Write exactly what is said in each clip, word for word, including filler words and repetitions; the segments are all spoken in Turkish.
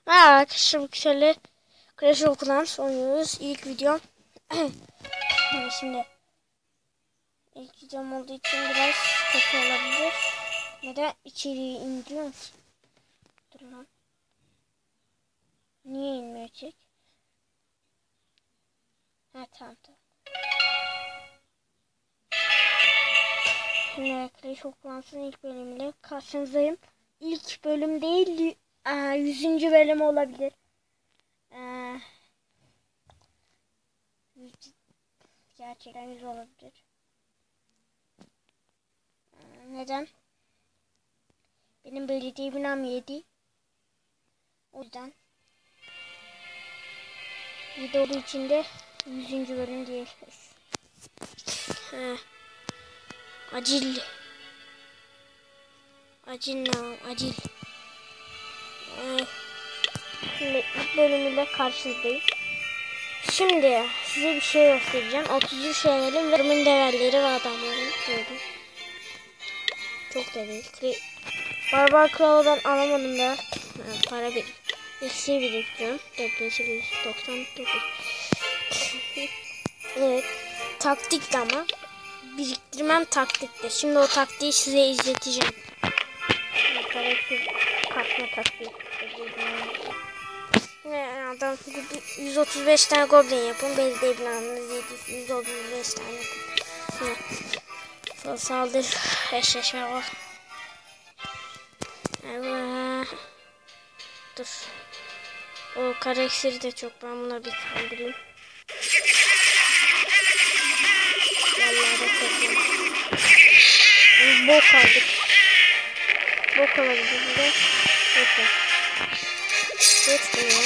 Merhaba arkadaşlar, şöyle Clash of Clans oynuyoruz. İlk videom. Şimdi ilk videom olduğu için biraz kötü olabilir. Neden içeriye indiriyorum ki? Dur lan. Niye inmeyecek? Ha tamam tamam. Şimdi Clash of Clans'ın ilk bölümüyle karşınızdayım. İlk bölüm değil, yüzüncü bölüm olabilir. Ee, gerçekten yüz olabilir. Neden? Benim belediye binam yedi. O yüzden video olduğu için de yüzüncü bölüm diyebiliriz. He. Acil. Acil ne? Acil. Ee, şimdi ilk bölümüyle karşınızdayım. Şimdi size bir şey göstereceğim. otuz üç levelim ve bunun değerleri ve adamların gördüm. Çok da değil. Barbar Kral'dan alamadım da yani para bir eksi biriktiriyorum. dört bin sekiz yüz doksan dokuz. Evet. Taktikti ama. Biriktirmem taktikti. Şimdi o taktiği size izleteceğim. Karakter kasma taktiği. Ne adam yüz otuz beş tane goblin yapın. Belediye binanız yüz otuz beş tane yapın. Ne? Saldır. Eşleşme var. Evet. Dur. O karakteri de çok. Ben buna bir kaldırayım. Vallahi da çok iyi. Bok aldık. Bok alabiliriz bir de. Neyse. Geçtim ya.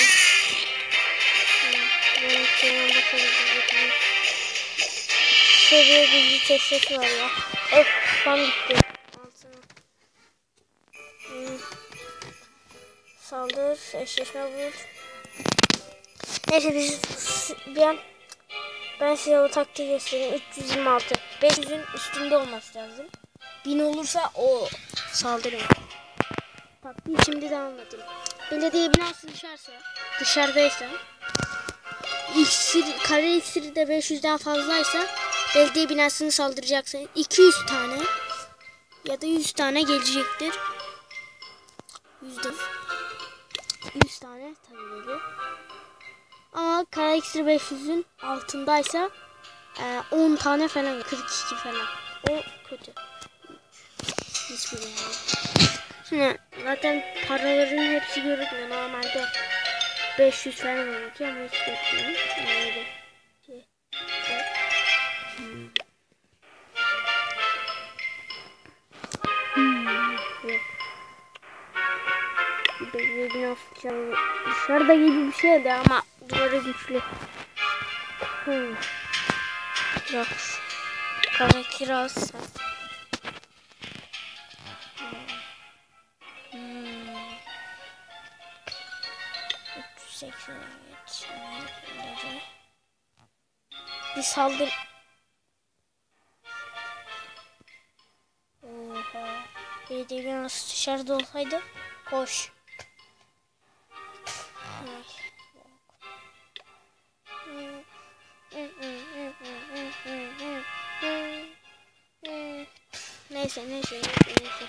Benim şeyden bakalım. Seviye bizi testesi var ya. Evet. Tam gitti. Altına. Hmm. Saldır. Eşleşme vur. Neyse biz bir an ben size o taktiği göstereyim. üç yüz yirmi altı. beş yüzün üstünde olması lazım. bin olursa o saldırın. Taktiği şimdi de anlatayım. Belediye binası dışarısa, dışarıdaysa, iksir, kare iksiri de beş yüzden fazlaysa belediye binasını saldıracaksın. iki yüz tane ya da yüz tane gelecektir. yüzde yüz tane tabii geliyor. Ama kare iksiri beş yüzün altındaysa on tane falan, kırk iki falan. O kötü. Hiçbir yani. Şimdi zaten paraların hepsi görünmüyor. Normalde beş yüz falan gerekiyor ama hiç görünmüyor. Yani şey, hmm. Hmm. Yok. Bir biraz dışarıda gibi bir şeydi ama duvarı güçlü. Hmm. Yok. Kara kiraz. seksen evet. Bir saldır. Oha. Belediye binası dışarıda olsaydı koş. Neyse neyse neyse neyse.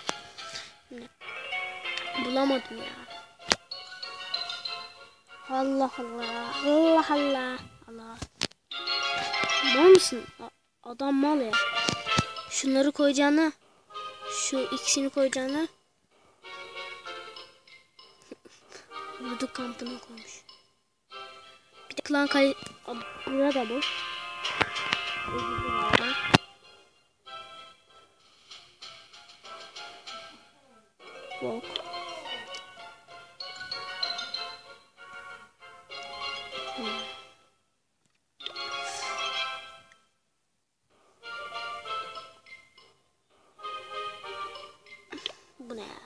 Bulamadım ya. Allah Allah. Allah Allah. Allah. Mal mısın? A adam mal ya. Şunları koyacağına, şu ikisini koyacağına Urdu kampına koymuş. Bir de klan kay... Burada boş. Bok. Hmm. Bu ne ya?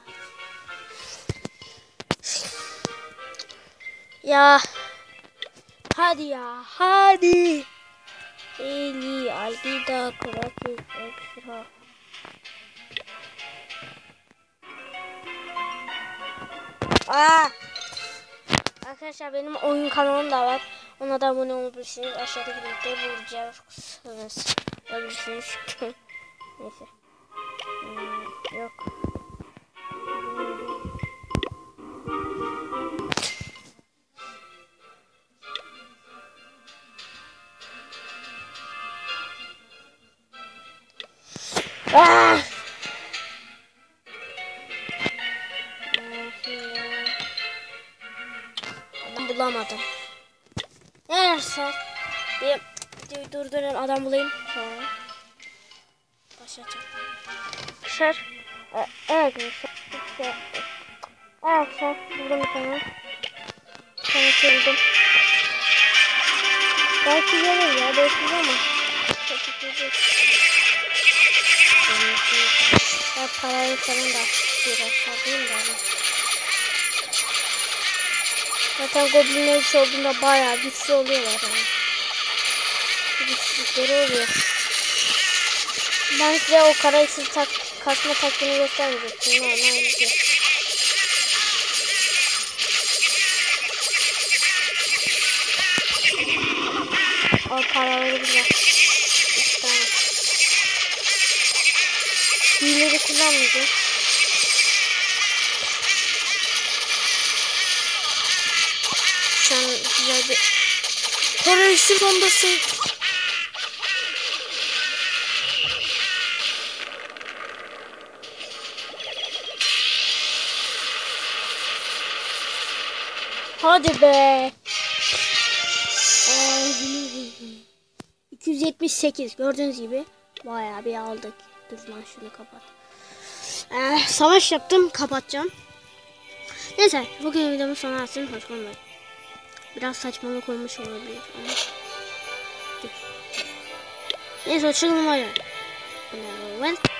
Ya. Hadi ya. Hadi. Eli Algida Kratis Extra. Aa. Arkadaşlar benim oyun kanalım da var. Ona da abone olabilirsiniz. Aşağıdaki linkte bulacaksınız. Olabilirsiniz. Neyse. Hmm, yok. Ah! Adam bulamadım. Neyse. Bir, bir durdurun adam bulayım. Sonra başlayacağım. Arkadaşlar. Evet arkadaşlar. Arkadaşlar. Buldum bir tane. Bir tane buldum. Belki gelir ya. Belki ama. Çok güzel. Ben parayı falan da biraz satayım da. Zaten goblinler güçlü olduğunda bayağı güçlü oluyorlar yani. Güçlükleri oluyor. Ben size o kara iksir tak kasma taktiğini göstermeyecektim. Normal gidiyor. O paraları güzel. İki tane. Hileri kullanmayacağım. Sen güzel bir kara iksir bombası. Hadi be. iki yüz yetmiş sekiz gördüğünüz gibi bayağı bir aldık. Dur lan şunu kapat. Ee, savaş yaptım, kapatacağım. Neyse bugün videomu sona ersin. Hoş olmayın. Biraz saçmalık olmuş olabilir ama. Dur. Neyse hoşçakalın.